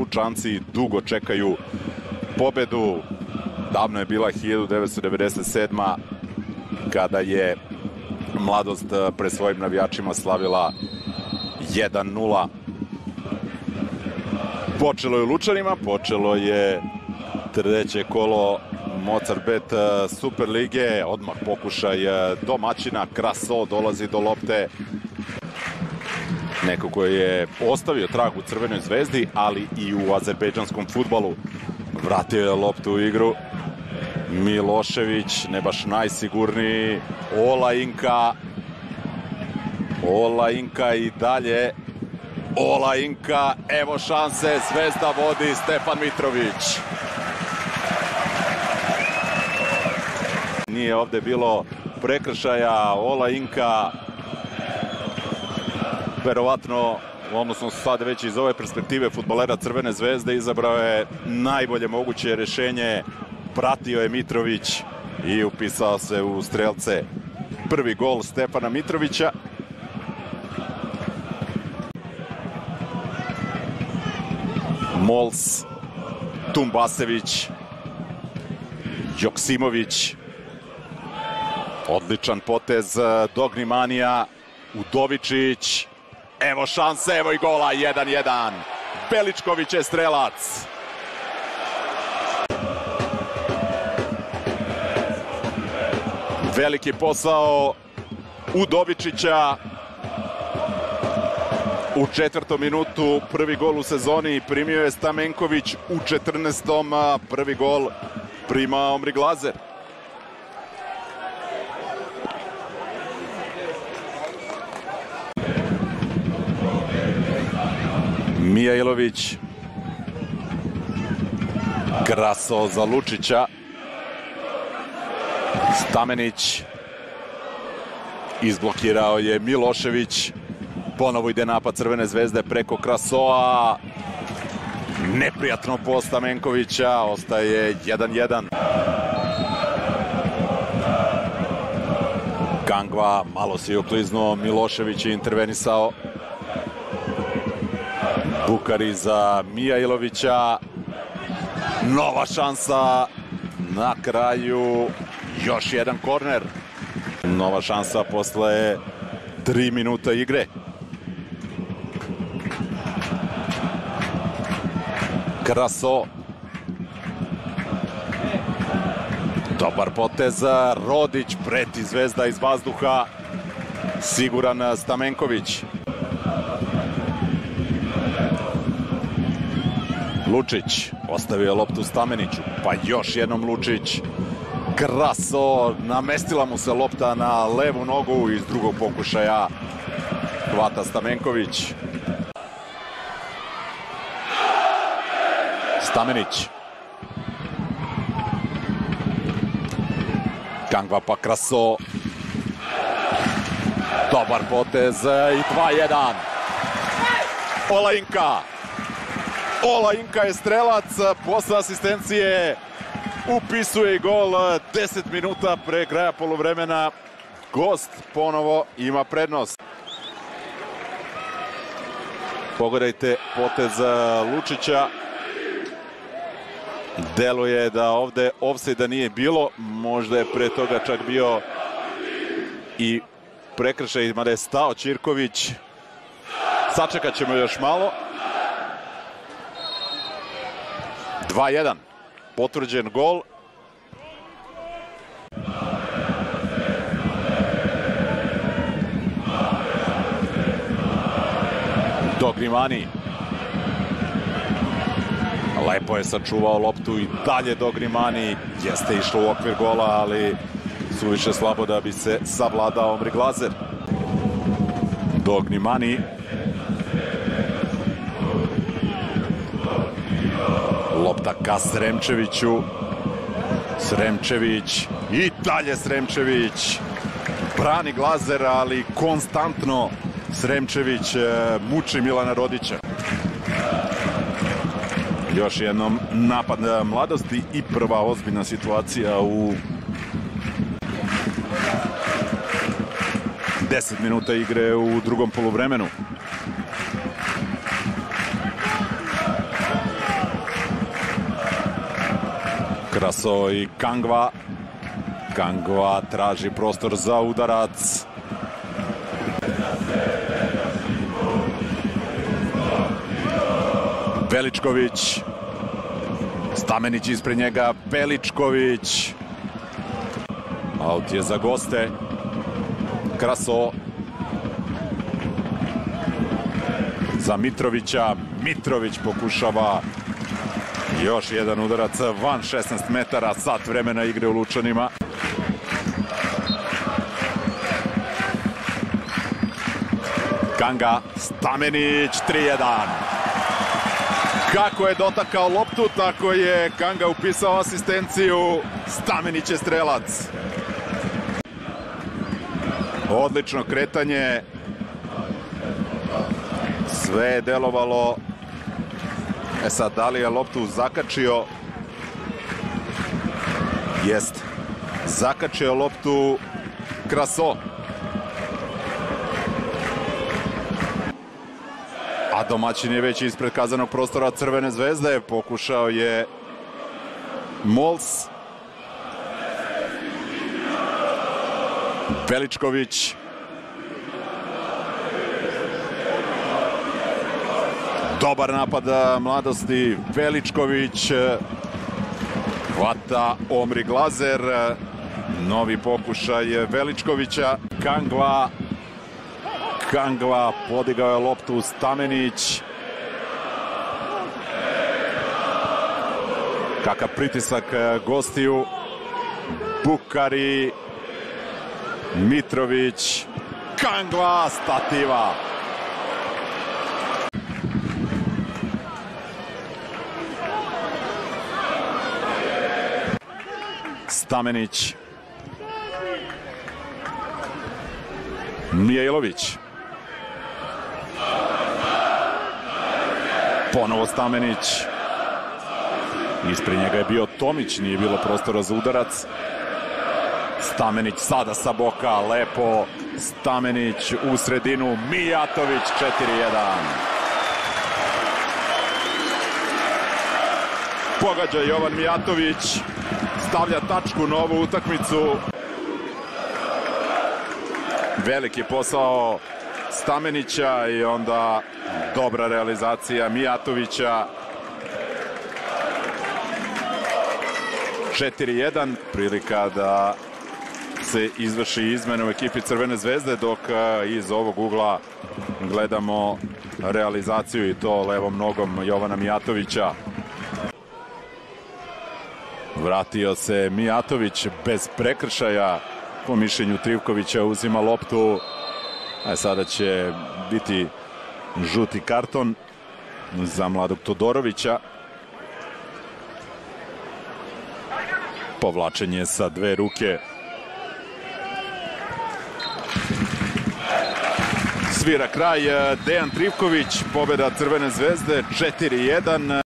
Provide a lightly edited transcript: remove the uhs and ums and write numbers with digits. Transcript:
Lučanci dugo čekaju pobedu. Davno je bila 1997. kada je Mladost pred svojim navijačima slavila 1-0. Počelo je u Lučanima, počelo je treće kolo Mozart.bet Super lige, odmah pokušaj domaćina, Kraso dolazi do lopte. Neko koji je ostavio trag u Crvenoj zvezdi, ali i u azerbejdžanskom fudbalu. Vratio je loptu u igru. Milošević, ne baš najsigurniji. Ola Inka i dalje. Ola Inka, evo šanse, Zvezda vodi, Stefan Mitrović. Nije ovde bilo prekršaja, Ola Inka verovatno, odnosno sada već iz ove perspektive fudbalera Crvene zvezde, izabrao je najbolje moguće rešenje, pratio je Mitrović i upisao se u strelce. Prvi gol Stefana Mitrovića. Mols, Tumbasević, Joksimović, odličan potez Dognimanija, Udovičić, evo šanse, evo i gola, 1-1. Beličković je strelac. Veliki posao Udovičića. U 4. minutu prvi gol u sezoni primio je Stamenković, u 14. prvi gol prima Omri Glazer. Mijailović, Kraso za Lučića, Stamenić, izblokirao je Milošević, ponovo ide napad Crvene zvezde preko Krasoa, neprijatno po Stamenkovića, ostaje 1-1. Kangva malo se ukliznuo, Milošević je intervenisao. Bukari za Mijailovića, nova šansa, na kraju još jedan korner. Nova šansa posle 3 minuta igre. Kraso, dobar potez, Rodić, preti Zvezda iz vazduha, siguran Stamenković. Lučić ostavio loptu Stameniću, pa još jednom Lučić. Kraso, namestila mu se lopta na levu nogu, iz drugog pokušaja hvata Stamenković. Stamenić. Kangva pa Kraso. Dobar potez i 2-1. Ola Inka. Ola Inka je strelac, posle asistencije upisuje i gol 10 minuta pre kraja poluvremena. Gost ponovo ima prednost. Pogledajte potez Lučića. Deluje da ovde ofsajda nije bilo, možda je pre toga čak bio i prekršaj, mada je stao Ćirković. Sačekat ćemo još malo. 2-1, potvrđen gol. Dogrimani. Lepo je sačuvao loptu i dalje Dogrimani. Jeste išlo u okvir gola, ali suviše slabo da bi se savladao Omri Glazer. Dogrimani. Lopta ka Sremčeviću. Sremčević. I dalje Sremčević. Brani Glazer, ali konstantno Sremčević muči Milana Rodića. Još jednom napad Mladosti i prva ozbiljna situacija u 10 minuta igre u drugom poluvremenu. Kraso i Kangva. Kangva traži prostor za udarac. Veličković. Stamenić ispred njega. Veličković. Aut je za goste. Kraso. Za Mitrovića. Mitrović pokušava još jedan udarac van 16 metara. Sat vremena igre u Lučanima. Kanga. Stamenić. 3-1. Kako je dotakao loptu, tako je Kanga upisao asistenciju. Stamenić je strelac. Odlično kretanje. Sve je delovalo. Sad, da li je loptu zakačio? Jest. Zakačio loptu Kraso. A domaćin je već ispred kazanog prostora Crvene zvezde. Pokušao je Mols. Veličković. Dobar napad mladosti. Veličković. Hvata Omri Glazer. Novi pokušaj Veličkovića. Kangva. Kangva podigao je loptu. Stamenić. Kakav pritisak gostiju. Bukari. Mitrović. Kangva. Stativa. Stamenić. Mijailović. Ponovo Stamenić. Ispred njega je bio Tomić, nije bilo prostora za udarac. Stamenić sada sa boka, lepo. Stamenić u sredinu, Mijatović. 4-1. Pogađa Jovan Mijatović. Stavlja tačku na ovu utakmicu. Veliki posao Stamenića i onda dobra realizacija Mijatovića. 4-1. Prilika da se izvrši izmene u ekipi Crvene zvezde, dok iz ovog ugla gledamo realizaciju i to levom nogom Jovana Mijatovića. Vratio se Mijatović bez prekršaja. Po mišljenju Trivkovića uzima loptu. A sada će biti žuti karton za mladog Todorovića. Povlačenje sa dve ruke. Svira kraj Dejan Trivković. Pobjeda Crvene zvezde 4-1.